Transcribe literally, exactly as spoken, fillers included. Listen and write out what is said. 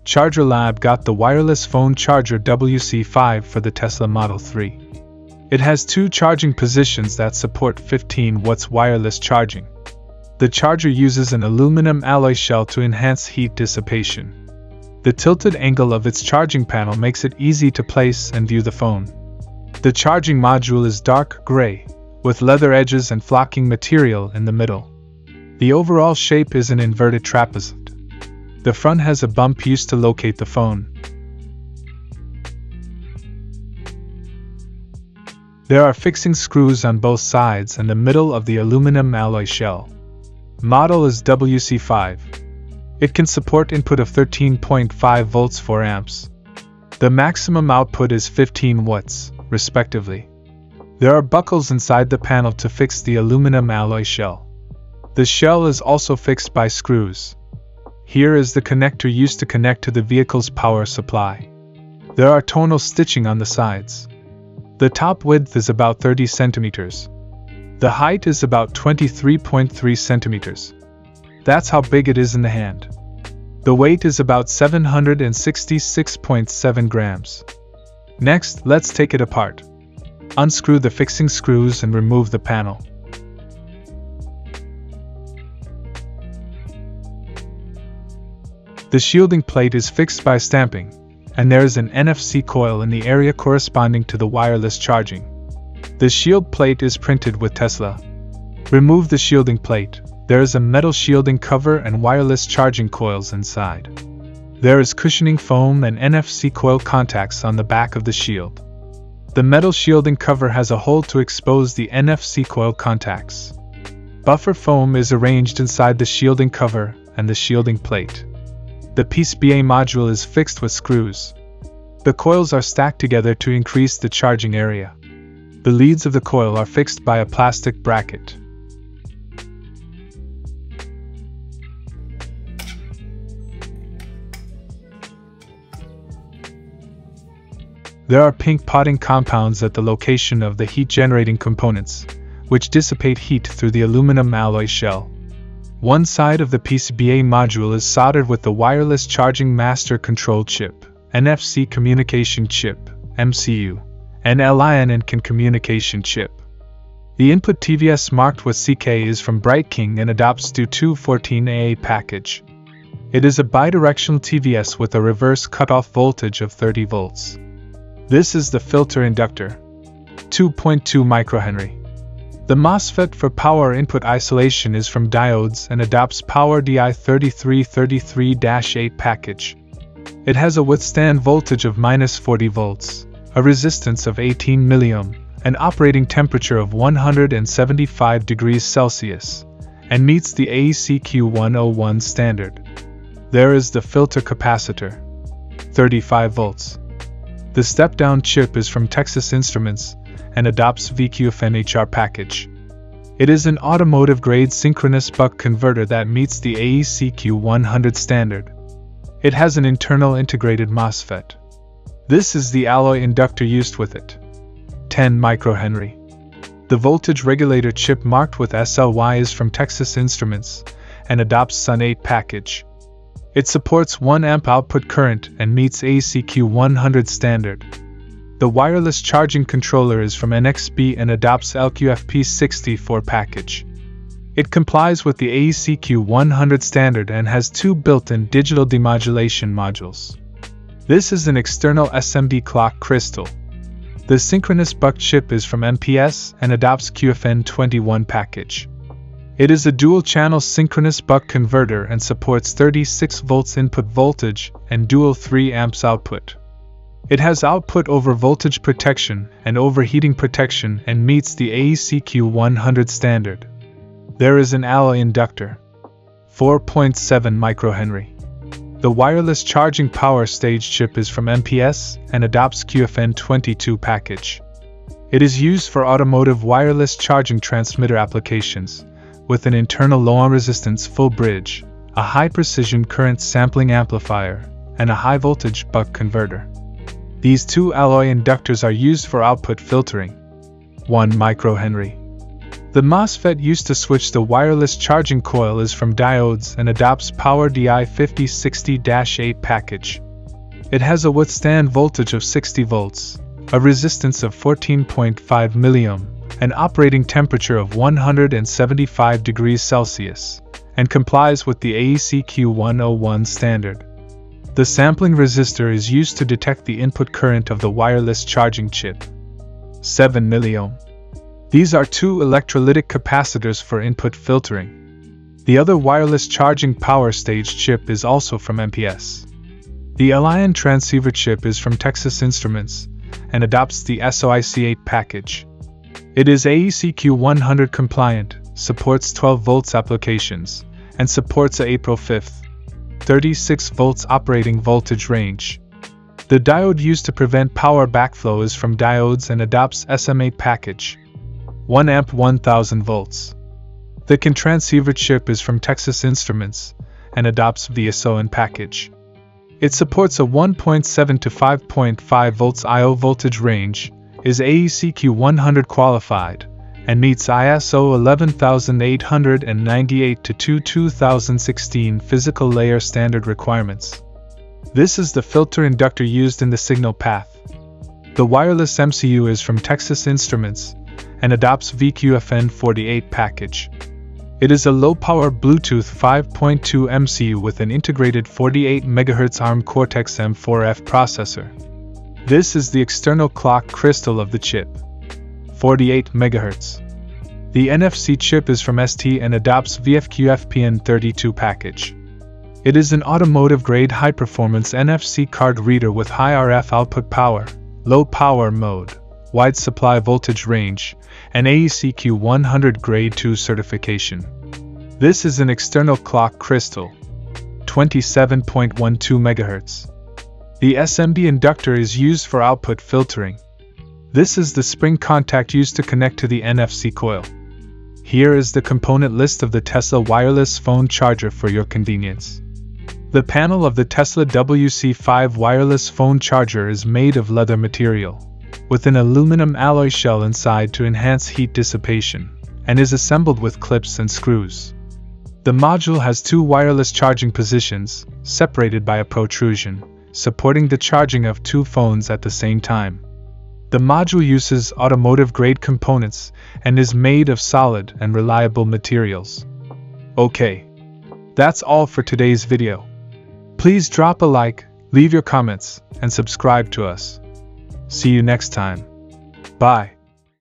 ChargerLAB got the wireless phone charger W C five for the Tesla Model three. It has two charging positions that support fifteen watts wireless charging. The charger uses an aluminum alloy shell to enhance heat dissipation. The tilted angle of its charging panel makes it easy to place and view the phone. The charging module is dark gray, with leather edges and flocking material in the middle. The overall shape is an inverted trapezoid. The front has a bump used to locate the phone. There are fixing screws on both sides and the middle of the aluminum alloy shell. Model is W C five. It can support input of thirteen point five volts four amps. The maximum output is fifteen watts, respectively. There are buckles inside the panel to fix the aluminum alloy shell. The shell is also fixed by screws. Here is the connector used to connect to the vehicle's power supply. There are tonal stitching on the sides. The top width is about thirty centimeters. The height is about twenty-three point three centimeters. That's how big it is in the hand. The weight is about seven hundred sixty-six point seven grams. Next, let's take it apart. Unscrew the fixing screws and remove the panel. The shielding plate is fixed by stamping, and there is an N F C coil in the area corresponding to the wireless charging. The shield plate is printed with Tesla. Remove the shielding plate. There is a metal shielding cover and wireless charging coils inside. There is cushioning foam and N F C coil contacts on the back of the shield. The metal shielding cover has a hole to expose the N F C coil contacts. Buffer foam is arranged inside the shielding cover and the shielding plate. The P C B A module is fixed with screws. The coils are stacked together to increase the charging area. The leads of the coil are fixed by a plastic bracket. There are pink potting compounds at the location of the heat-generating components, which dissipate heat through the aluminum alloy shell. One side of the P C B A module is soldered with the Wireless Charging Master Control Chip, N F C Communication Chip, M C U, and L I N and C A N Communication Chip. The input T V S marked with C K is from BrightKing and adopts D I O D E S two fourteen A A package. It is a bidirectional T V S with a reverse cutoff voltage of thirty volts. This is the filter inductor, two point two microhenry. The MOSFET for power input isolation is from diodes and adopts Power D I thirty-three thirty-three dash eight package. It has a withstand voltage of minus forty volts, a resistance of eighteen milliohm, an operating temperature of one hundred seventy-five degrees Celsius, and meets the A E C Q one oh one standard. There is the filter capacitor, thirty-five volts. The step-down chip is from Texas Instruments and adopts V Q F N H R package. It is an automotive-grade synchronous buck converter that meets the A E C Q one hundred standard. It has an internal integrated MOSFET. This is the alloy inductor used with it, ten microhenry. The voltage regulator chip marked with S L Y is from Texas Instruments and adopts S U N eight package. It supports one amp output current and meets A E C Q one hundred standard. The wireless charging controller is from N X P and adopts L Q F P sixty-four package. It complies with the A E C Q one hundred standard and has two built-in digital demodulation modules. This is an external S M D clock crystal. The synchronous buck chip is from M P S and adopts Q F N twenty-one package. It is a dual-channel synchronous buck converter and supports thirty-six volts input voltage and dual three amps output. It has output over voltage protection and overheating protection and meets the A E C Q one hundred standard. There is an alloy inductor, four point seven microhenry. The wireless charging power stage chip is from M P S and adopts Q F N twenty-two package. It is used for automotive wireless charging transmitter applications, with an internal low-resistance full bridge, a high-precision current sampling amplifier, and a high-voltage buck converter. These two alloy inductors are used for output filtering, one microhenry. The MOSFET used to switch the wireless charging coil is from DIODES and adopts power D I fifty sixty dash eight package. It has a withstand voltage of sixty volts, a resistance of fourteen point five milliohm, an operating temperature of one hundred seventy-five degrees Celsius, and complies with the A E C Q one oh one standard. The sampling resistor is used to detect the input current of the wireless charging chip. seven milliohm. These are two electrolytic capacitors for input filtering. The other wireless charging power stage chip is also from M P S. The L-ion transceiver chip is from Texas Instruments and adopts the S O I C eight package. It is A E C Q one hundred compliant, supports twelve volts applications, and supports a April fifth, thirty-six volts operating voltage range. The diode used to prevent power backflow is from DIODES and adopts S M eight package. one amp one thousand volts. The C A N transceiver chip is from Texas Instruments and adopts the S O N package. It supports a one point seven to five point five volts I O voltage range, is A E C Q one hundred qualified, and meets I S O eleven eight ninety-eight to two thousand sixteen physical layer standard requirements. This is the filter inductor used in the signal path. The wireless M C U is from Texas Instruments and adopts V Q F N forty-eight package. It is a low-power Bluetooth five point two M C U with an integrated forty-eight megahertz ARM Cortex M four F processor. This is the external clock crystal of the chip. forty-eight megahertz. The N F C chip is from S T and adopts V F Q F P N thirty-two package. It is an automotive-grade high-performance N F C card reader with high R F output power, low power mode, wide supply voltage range, and A E C Q one hundred Grade two certification. This is an external clock crystal, twenty-seven point one two megahertz. The S M B inductor is used for output filtering. This is the spring contact used to connect to the N F C coil. Here is the component list of the Tesla wireless phone charger for your convenience. The panel of the Tesla W C five wireless phone charger is made of leather material, with an aluminum alloy shell inside to enhance heat dissipation, and is assembled with clips and screws. The module has two wireless charging positions, separated by a protrusion, supporting the charging of two phones at the same time. The module uses automotive-grade components and is made of solid and reliable materials. Okay, that's all for today's video. Please drop a like, leave your comments, and subscribe to us. See you next time. Bye.